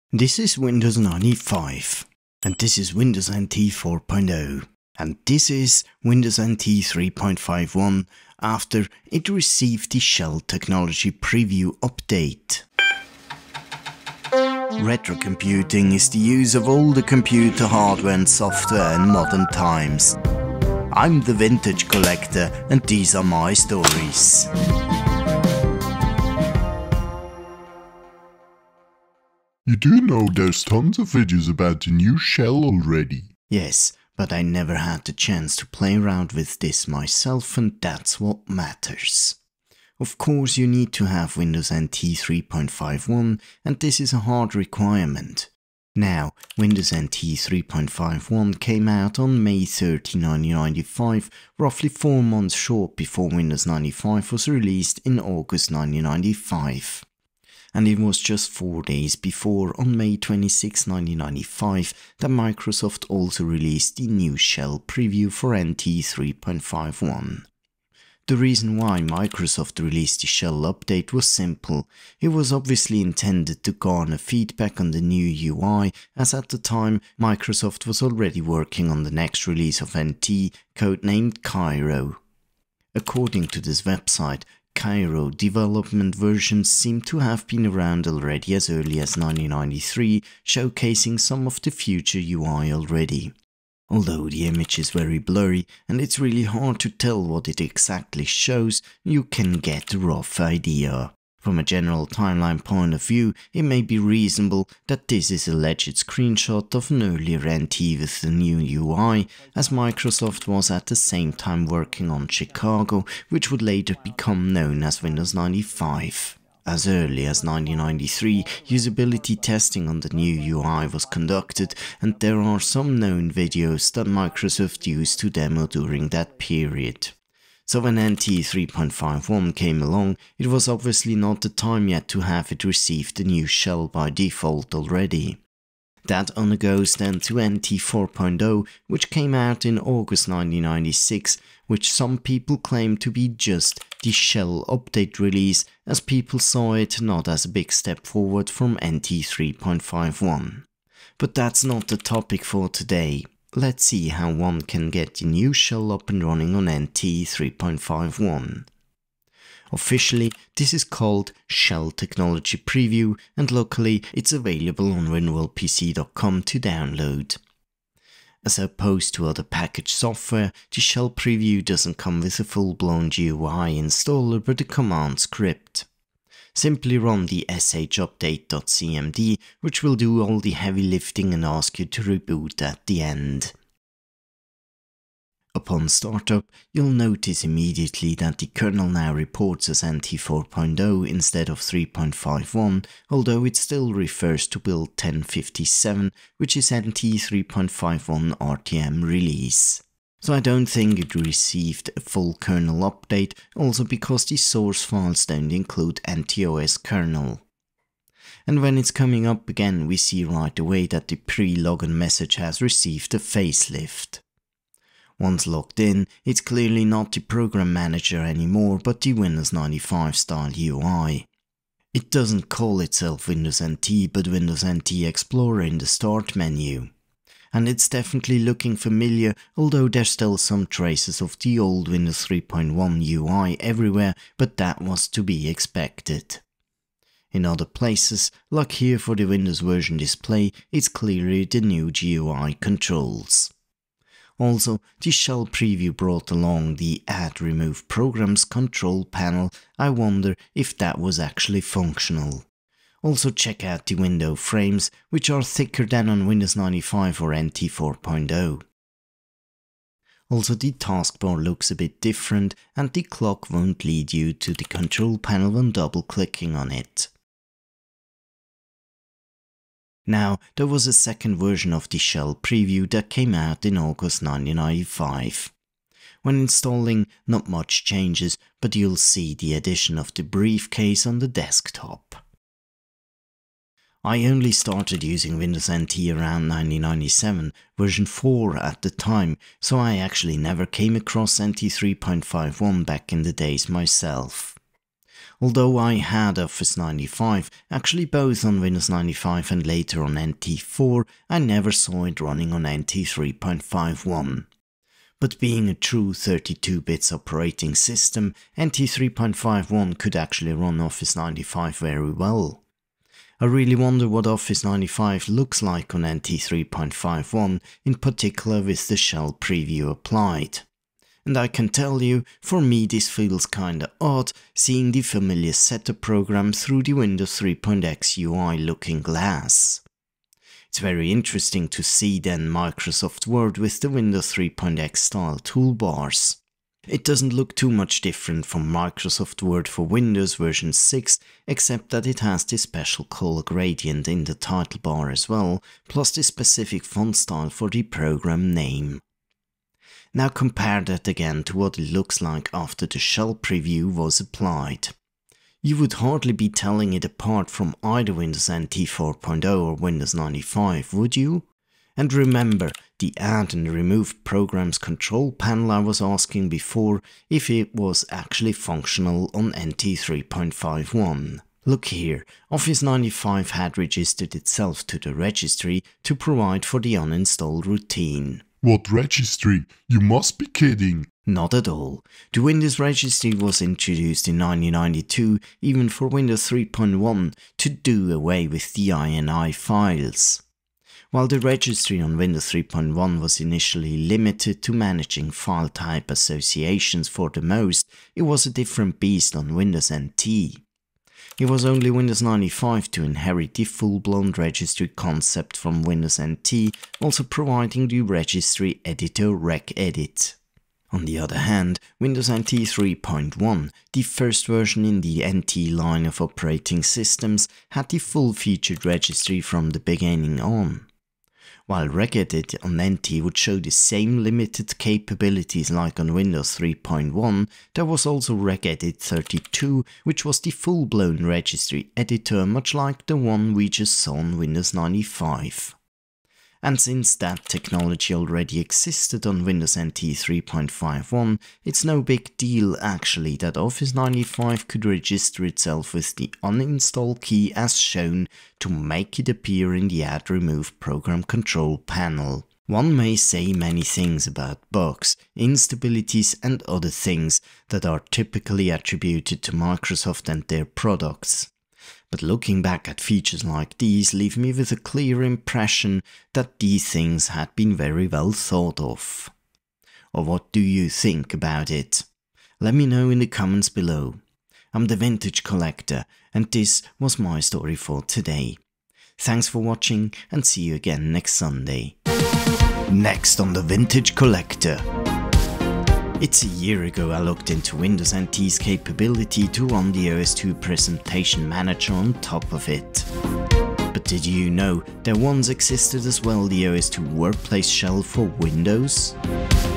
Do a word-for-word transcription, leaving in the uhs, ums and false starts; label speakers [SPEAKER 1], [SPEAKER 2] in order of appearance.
[SPEAKER 1] This is Windows ninety-five, and this is Windows N T four point oh, and this is Windows N T three point fifty-one after it received the Shell Technology Preview update. Retrocomputing is the use of older computer hardware and software in modern times. I'm the vintage collector, and these are my stories.
[SPEAKER 2] You do know there's tons of videos about the new shell already.
[SPEAKER 1] Yes, but I never had the chance to play around with this myself, and that's what matters. Of course, you need to have Windows N T three point fifty-one, and this is a hard requirement. Now, Windows N T three point fifty-one came out on May thirtieth nineteen ninety-five, roughly four months short before Windows ninety-five was released in August nineteen ninety-five. And it was just four days before, on May twenty-sixth nineteen ninety-five, that Microsoft also released the new shell preview for N T three point fifty-one. The reason why Microsoft released the shell update was simple. It was obviously intended to garner feedback on the new U I, as at the time Microsoft was already working on the next release of N T, codenamed Cairo. According to this website, Cairo development versions seem to have been around already as early as nineteen ninety-three, showcasing some of the future U I already. Although the image is very blurry and it's really hard to tell what it exactly shows, you can get a rough idea. From a general timeline point of view, it may be reasonable that this is a alleged screenshot of an earlier N T with the new U I, as Microsoft was at the same time working on Chicago, which would later become known as Windows ninety-five. As early as nineteen ninety-three, usability testing on the new U I was conducted, and there are some known videos that Microsoft used to demo during that period. So when N T three point fifty-one came along, it was obviously not the time yet to have it receive the new shell by default already. That undergoes then to N T four point oh, which came out in August nineteen ninety-six, which some people claim to be just the shell update release, as people saw it not as a big step forward from N T three point fifty-one. But that's not the topic for today. Let's see how one can get the new shell up and running on N T three point fifty-one. Officially, this is called Shell Technology Preview, and locally it's available on winworld P C dot com to download. As opposed to other packaged software, the Shell Preview doesn't come with a full-blown G U I installer but a command script. Simply run the shupdate dot c m d, which will do all the heavy lifting and ask you to reboot at the end. Upon startup, you'll notice immediately that the kernel now reports as N T four point oh instead of three point fifty-one, although it still refers to build ten fifty-seven, which is N T three point fifty-one R T M release. So I don't think it received a full kernel update, also because the source files don't include N T O S kernel. And when it's coming up again, we see right away that the pre-login message has received a facelift. Once logged in, it's clearly not the program manager anymore, but the Windows ninety-five style U I. It doesn't call itself Windows N T, but Windows N T Explorer in the start menu. And it's definitely looking familiar, although there's still some traces of the old Windows three point one U I everywhere, but that was to be expected. In other places, like here for the Windows version display, it's clearly the new G U I controls. Also, the shell preview brought along the Add Remove Programs control panel. I wonder if that was actually functional. Also check out the window frames, which are thicker than on Windows ninety-five or N T four point oh. Also the taskbar looks a bit different, and the clock won't lead you to the control panel when double clicking on it. Now, there was a second version of the shell preview that came out in August nineteen ninety-five. When installing, not much changes, but you'll see the addition of the briefcase on the desktop. I only started using Windows N T around nineteen ninety-seven, version four at the time, so I actually never came across N T three point fifty-one back in the days myself. Although I had Office ninety-five, actually both on Windows ninety-five and later on N T four, I never saw it running on N T three point fifty-one. But being a true thirty-two bits operating system, N T three point fifty-one could actually run Office ninety-five very well. I really wonder what Office ninety-five looks like on N T three point fifty-one, in particular with the shell preview applied. And I can tell you, for me this feels kinda odd, seeing the familiar setup program through the Windows three point X U I looking glass. It's very interesting to see then Microsoft Word with the Windows three point X style toolbars. It doesn't look too much different from Microsoft Word for Windows version six, except that it has this special color gradient in the title bar as well, plus the specific font style for the program name. Now compare that again to what it looks like after the shell preview was applied. You would hardly be telling it apart from either Windows N T four point oh or Windows ninety-five, would you? And remember, the Add and Remove Programs control panel I was asking before if it was actually functional on N T three point fifty-one. Look here, Office ninety-five had registered itself to the registry to provide for the uninstall routine.
[SPEAKER 2] What registry? You must be kidding.
[SPEAKER 1] Not at all. The Windows registry was introduced in nineteen ninety-two, even for Windows three point one, to do away with the I N I files. While the registry on Windows three point one was initially limited to managing file type associations for the most, it was a different beast on Windows N T. It was only Windows ninety-five to inherit the full-blown registry concept from Windows N T, also providing the registry editor regedit. On the other hand, Windows N T three point one, the first version in the N T line of operating systems, had the full-featured registry from the beginning on. While regedit on N T would show the same limited capabilities like on Windows three point one, there was also regedit thirty-two, which was the full-blown registry editor much like the one we just saw on Windows ninety-five. And since that technology already existed on Windows N T three point fifty-one, it's no big deal actually that Office ninety-five could register itself with the uninstall key as shown to make it appear in the Add Remove Program Control panel. One may say many things about bugs, instabilities and other things that are typically attributed to Microsoft and their products. But looking back at features like these leave me with a clear impression that these things had been very well thought of. Or what do you think about it? Let me know in the comments below. I'm the Vintage Collector, and this was my story for today. Thanks for watching and see you again next Sunday. Next on the Vintage Collector. It's a year ago I looked into Windows N T's capability to run the O S two Presentation Manager on top of it. But did you know there once existed as well the O S two Workplace shell for Windows?